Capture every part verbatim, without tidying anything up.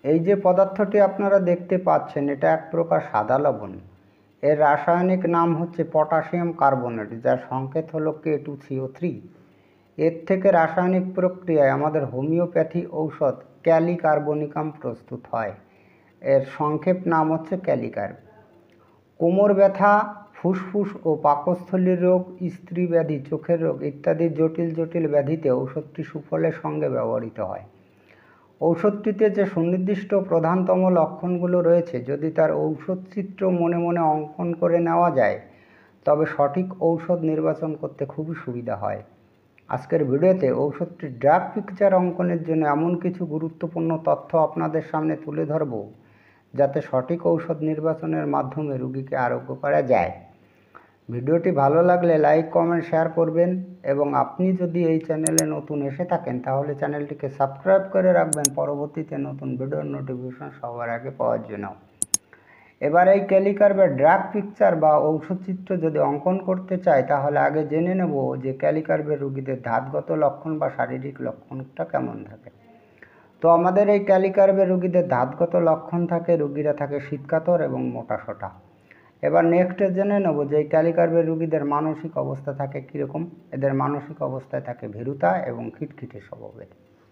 এই যে পদার্থটি আপনারা দেখতে পাচ্ছেন এটা এক প্রকার সাদা লবণ। এর রাসায়নিক নাম হচ্ছে পটাশিয়াম কার্বনেট, যার সংকেত হলো K two C O three. এর থেকে রাসায়নিক প্রক্রিয়ায় আমাদের হোমিওপ্যাথি ঔষধ ক্যালিকার্বনিকাম প্রস্তুত হয়। এর সংক্ষেপ নাম হচ্ছে ক্যালিকার্ব। কোমর ব্যথা, ফুসফুস ও পাকস্থলীর রোগ, স্ত্রী ব্যাধি, চোখের রোগ ইত্যাদি জটিল জটিল ব্যাধিতে ঔষধটি সুফলের সঙ্গে ব্যবহৃত হয়। ঔষধটিতে যে সুনির্দিষ্ট প্রধানতম লক্ষণগুলো রয়েছে, যদি তার ঔষধ চিত্র মনে মনে অঙ্কন করে নেওয়া যায় তবে সঠিক ঔষধ নির্বাচন করতে খুবই সুবিধা হয়। আজকের ভিডিওতে ঔষধটির ড্রাগ পিকচার অঙ্কনের জন্য এমন কিছু গুরুত্বপূর্ণ তথ্য আপনাদের সামনে তুলে ধরব যাতে সঠিক ঔষধ নির্বাচনের মাধ্যমে রোগীকে আরোগ্য করা যায়। ভিডিওটি ভালো লাগলে লাইক, কমেন্ট, শেয়ার করবেন এবং আপনি যদি এই চ্যানেলে নতুন এসে থাকেন তাহলে চ্যানেলটিকে সাবস্ক্রাইব করে রাখবেন পরবর্তীতে নতুন ভিডিওর নোটিফিকেশন সবার আগে পাওয়ার জন্য। এবার এই ক্যালিকার্বের ড্রাগ পিকচার বা ঔষধ চিত্র যদি অঙ্কন করতে চাই তাহলে আগে জেনে নেব যে ক্যালিকার্বের রোগীদের ধাতগত লক্ষণ বা শারীরিক লক্ষণটা কেমন থাকে। তো আমাদের এই ক্যালিকার্বের রোগীদের ধাতগত লক্ষণ থাকে, রোগীরা থাকে শীতকাতর এবং মোটাসোটা। এবার নেক্সটে জেনে নেব যে এই ক্যালিকার্বের রোগীদের মানসিক অবস্থা থাকে কীরকম। এদের মানসিক অবস্থায় থাকে ভীরুতা এবং খিটখিটে স্বভাবের।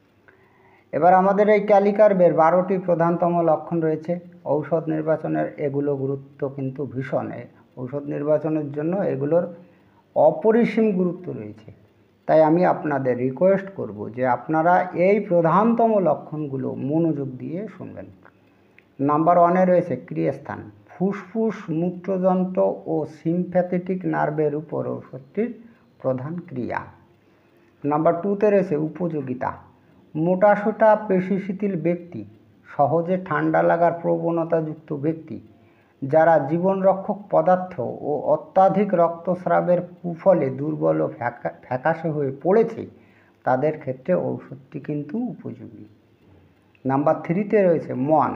এবার আমাদের এই ক্যালিকার্বের বারোটি প্রধানতম লক্ষণ রয়েছে। ঔষধ নির্বাচনের এগুলো গুরুত্ব কিন্তু ভীষণ। ঔষধ নির্বাচনের জন্য এগুলোর অপরিসীম গুরুত্ব রয়েছে। তাই আমি আপনাদের রিকোয়েস্ট করব যে আপনারা এই প্রধানতম লক্ষণগুলো মনোযোগ দিয়ে শুনবেন। নাম্বার ওয়ানে রয়েছে ক্রিয়াস্থান। ফুসফুস, মূত্রযন্ত্র ও সিম্প্যাথেটিক নার্ভের উপর ঔষধটির প্রধান ক্রিয়া। নাম্বার টুতে রয়েছে উপযোগিতা। মোটাসোটা পেশি শিথিল ব্যক্তি, সহজে ঠান্ডা লাগার প্রবণতাযুক্ত ব্যক্তি, যারা জীবনরক্ষক পদার্থ ও অত্যাধিক রক্তস্রাবের কুফলে দুর্বল ও ফ্যাকাশে হয়ে পড়েছে তাদের ক্ষেত্রে ঔষধটি কিন্তু উপযোগী। নাম্বার থ্রিতে রয়েছে মন।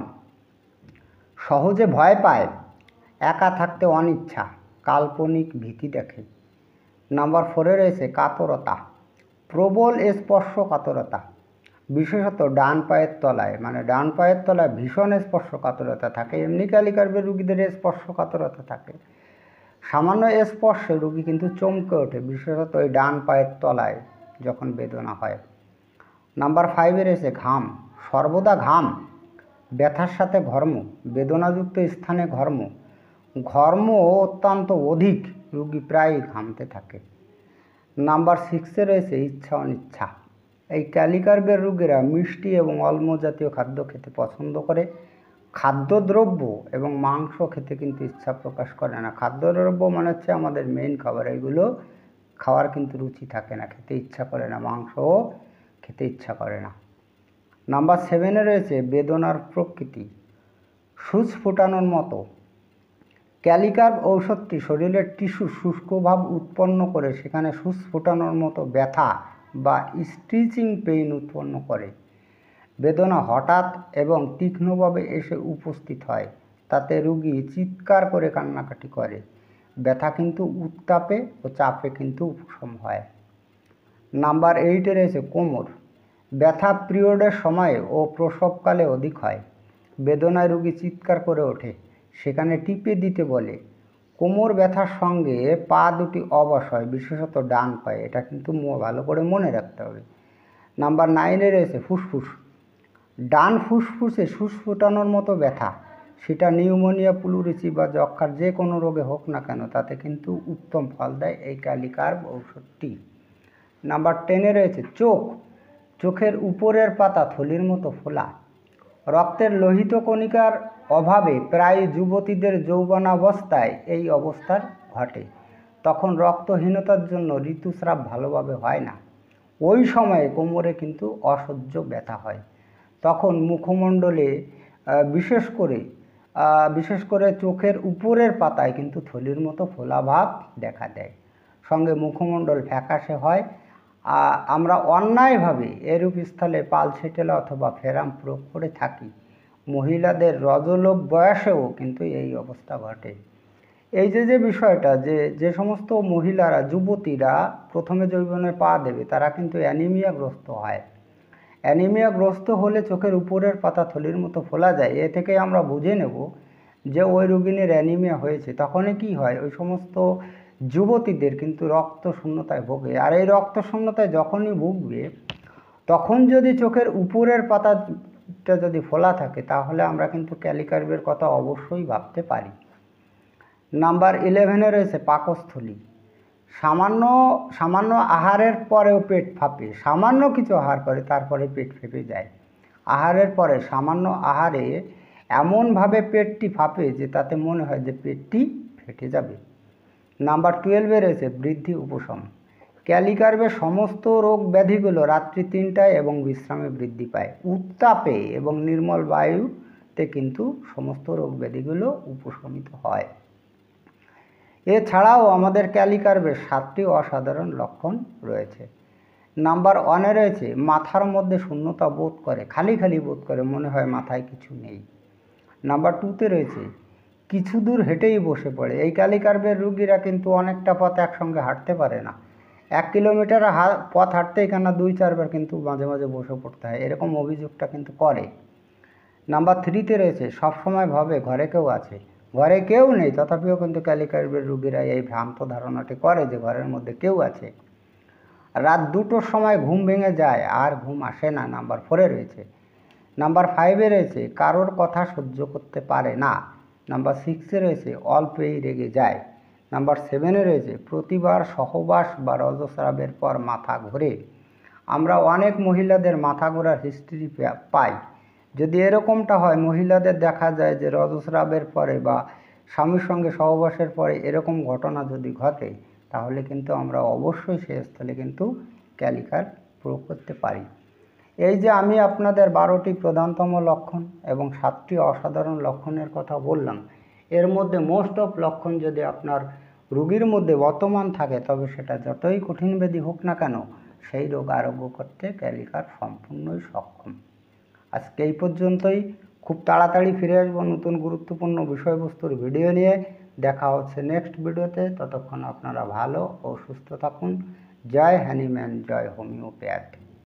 সহজে ভয় পায়, একা থাকতে অনিচ্ছা, কাল্পনিক ভীতি দেখে। নাম্বার ফোরে রয়েছে কাতরতা। প্রবল স্পর্শ কাতরতা, বিশেষত ডান পায়ের তলায়, মানে ডান পায়ের তলায় ভীষণ স্পর্শ কাতরতা থাকে। এমনি ক্যালিকার্বের রোগীদের স্পর্শ কাতরতা থাকে। সামান্য স্পর্শে রোগী কিন্তু চমকে ওঠে, বিশেষত ওই ডান পায়ের তলায় যখন বেদনা হয়। নাম্বার ফাইভে রয়েছে ঘাম। সর্বদা ঘাম, ব্যথার সাথে ঘর্ম, বেদনাযুক্ত স্থানে ঘর্ম, ঘর্ম অত্যন্ত অধিক, রোগী প্রায়ই ঘামতে থাকে। নাম্বার সিক্সে রয়েছে ইচ্ছা অনিচ্ছা। এই ক্যালিকার্বের রোগীরা মিষ্টি এবং অম্ল জাতীয় খাদ্য খেতে পছন্দ করে। খাদ্যদ্রব্য এবং মাংস খেতে কিন্তু ইচ্ছা প্রকাশ করে না। খাদ্যদ্রব্য মানে হচ্ছে আমাদের মেইন খাবার, এইগুলো খাওয়ার কিন্তু রুচি থাকে না, খেতে ইচ্ছা করে না, মাংসও খেতে ইচ্ছা করে না। নাম্বার সেভেনে রয়েছে বেদনার প্রকৃতি। সূচ ফোটানোর মতো। ক্যালিকার্ব ঔষধটি শরীরের টিস্যু শুষ্কভাব উৎপন্ন করে সেখানে সূচ ফোটানোর মতো ব্যথা বা স্টিচিং পেইন উৎপন্ন করে। বেদনা হঠাৎ এবং তীক্ষ্ণভাবে এসে উপস্থিত হয়, তাতে রোগী চিৎকার করে কান্নাকাটি করে। ব্যথা কিন্তু উত্তাপে ও চাপে কিন্তু উপশম হয়। নাম্বার এইটে রয়েছে কোমর। ব্যথা পিরিয়ডের সময়ে ও প্রসবকালে অধিক হয়। বেদনায় রোগী চিৎকার করে ওঠে, সেখানে টিপে দিতে বলে। কোমর ব্যথার সঙ্গে পা দুটি অবশ হয়, বিশেষত ডান পায়ে, এটা কিন্তু ভালো করে মনে রাখতে হবে। নাম্বার নাইনে রয়েছে ফুসফুস। ডান ফুসফুসে সূচ ফোটানোর মতো ব্যথা, সেটা নিউমোনিয়া, প্লুরিসি বা যক্ষার যে কোনো রোগে হোক না কেন, তাতে কিন্তু উত্তম ফল দেয় এই ক্যালিকার্ব ঔষধটি। নাম্বার টেনে রয়েছে চোখ। চোখের উপরের পাতা থলির মতো ফোলা। রক্তের লোহিত কণিকার অভাবে প্রায় যুবতীদের যৌবনাবস্থায় এই অবস্থার ঘটে। তখন রক্তহীনতার জন্য ঋতুস্রাব ভালোভাবে হয় না। ওই সময়ে কোমরে কিন্তু অসহ্য ব্যথা হয়। তখন মুখমণ্ডলে বিশেষ করে বিশেষ করে চোখের উপরের পাতায় কিন্তু থলির মতো ফোলা ভাব দেখা দেয়, সঙ্গে মুখমণ্ডল ফ্যাকাশে হয়। আমরা অন্যায়ভাবে এরূপ স্থলে পালসেটেলা অথবা ফেরাম প্রয়োগ করে থাকি। মহিলাদের রজলোভ বয়সেও কিন্তু এই অবস্থা ঘটে। এই যে যে বিষয়টা, যে যে সমস্ত মহিলারা, যুবতীরা প্রথমে যৌবনে পা দেবে তারা কিন্তু অ্যানিমিয়াগ্রস্ত হয়। অ্যানিমিয়াগ্রস্ত হলে চোখের উপরের পাতা থলির মতো ফোলা যায়। এ থেকে আমরা বুঝে নেব যে ওই রোগিনীর অ্যানিমিয়া হয়েছে। তখনই কি হয়, ওই সমস্ত যুবতীদের কিন্তু রক্ত শূন্যতায় ভোগে। আর এই রক্ত শূন্যতায় যখনই ভুগবে, তখন যদি চোখের উপরের পাতাটা যদি ফোলা থাকে, তাহলে আমরা কিন্তু ক্যালিকার্পের কথা অবশ্যই ভাবতে পারি। নাম্বার ইলেভেনে রয়েছে পাকস্থলী। সামান্য সামান্য আহারের পরেও পেট ফাঁপে। সামান্য কিছু আহার করে তারপরে পেট ফেঁপে যায়। আহারের পরে সামান্য আহারে এমনভাবে পেটটি ফাঁপে যে তাতে মনে হয় যে পেটটি ফেটে যাবে। নাম্বার টুয়েলভে রয়েছে বৃদ্ধি উপশম। ক্যালিকার্পের সমস্ত রোগ ব্যাধিগুলো রাত্রি তিনটায় এবং বিশ্রামে বৃদ্ধি পায়। উত্তাপে এবং নির্মল বায়ুতে কিন্তু সমস্ত রোগ ব্যাধিগুলো উপশমিত হয়। এছাড়াও আমাদের ক্যালিকার্পের সাতটি অসাধারণ লক্ষণ রয়েছে। নাম্বার ওয়ানে রয়েছে মাথার মধ্যে শূন্যতা বোধ করে, খালি খালি বোধ করে, মনে হয় মাথায় কিছু নেই। নাম্বার টুতে রয়েছে কিছু দূর হেঁটেই বসে পড়ে। এই ক্যালিকার্পের রুগীরা কিন্তু অনেকটা পথ একসঙ্গে হাঁটতে পারে না। এক কিলোমিটার পথ হাঁটতেই কেন দুই চারবার কিন্তু মাঝে মাঝে বসে পড়তে হয়, এরকম অভিযোগটা কিন্তু করে। নাম্বার থ্রিতে রয়েছে সবসময় ভাবে ঘরে কেউ আছে। ঘরে কেউ নেই, তথাপিও কিন্তু ক্যালিকার্পের রুগীরা এই ভ্রান্ত ধারণাটি করে যে ঘরের মধ্যে কেউ আছে। রাত দুটোর সময় ঘুম ভেঙে যায় আর ঘুম আসে না। নাম্বার ফোরে রয়েছে। নাম্বার ফাইভে রয়েছে কারোর কথা সহ্য করতে পারে না। নাম্বার সিক্সে রয়েছে অল্পেই রেগে যায়। নাম্বার সেভেনে রয়েছে প্রতিবার সহবাস বা রজস্রাবের পর মাথা ঘোরে। আমরা অনেক মহিলাদের মাথা ঘোরার হিস্ট্রি পাই। যদি এরকমটা হয়, মহিলাদের দেখা যায় যে রজস্রাবের পরে বা স্বামীর সঙ্গে সহবাসের পরে এরকম ঘটনা যদি ঘটে, তাহলে কিন্তু আমরা অবশ্যই সেই স্থলে কিন্তু ক্যালিকার্প প্রয়োগ করতে পারি। এই যে আমি আপনাদের বারোটি প্রধানতম লক্ষণ এবং সাতটি অসাধারণ লক্ষণের কথা বললাম, এর মধ্যে মোস্ট অফ লক্ষণ যদি আপনার রোগীর মধ্যে বর্তমান থাকে, তবে সেটা যতই কঠিন ব্যাধি হোক না কেন, সেই রোগ আরোগ্য করতে ক্যালিকার্প সম্পূর্ণই সক্ষম। আজকে এই পর্যন্তই। খুব তাড়াতাড়ি ফিরে আসবো নতুন গুরুত্বপূর্ণ বিষয়বস্তুর ভিডিও নিয়ে। দেখা হচ্ছে নেক্সট ভিডিওতে। ততক্ষণ আপনারা ভালো ও সুস্থ থাকুন। জয় হ্যানিম্যান, জয় হোমিওপ্যাথ।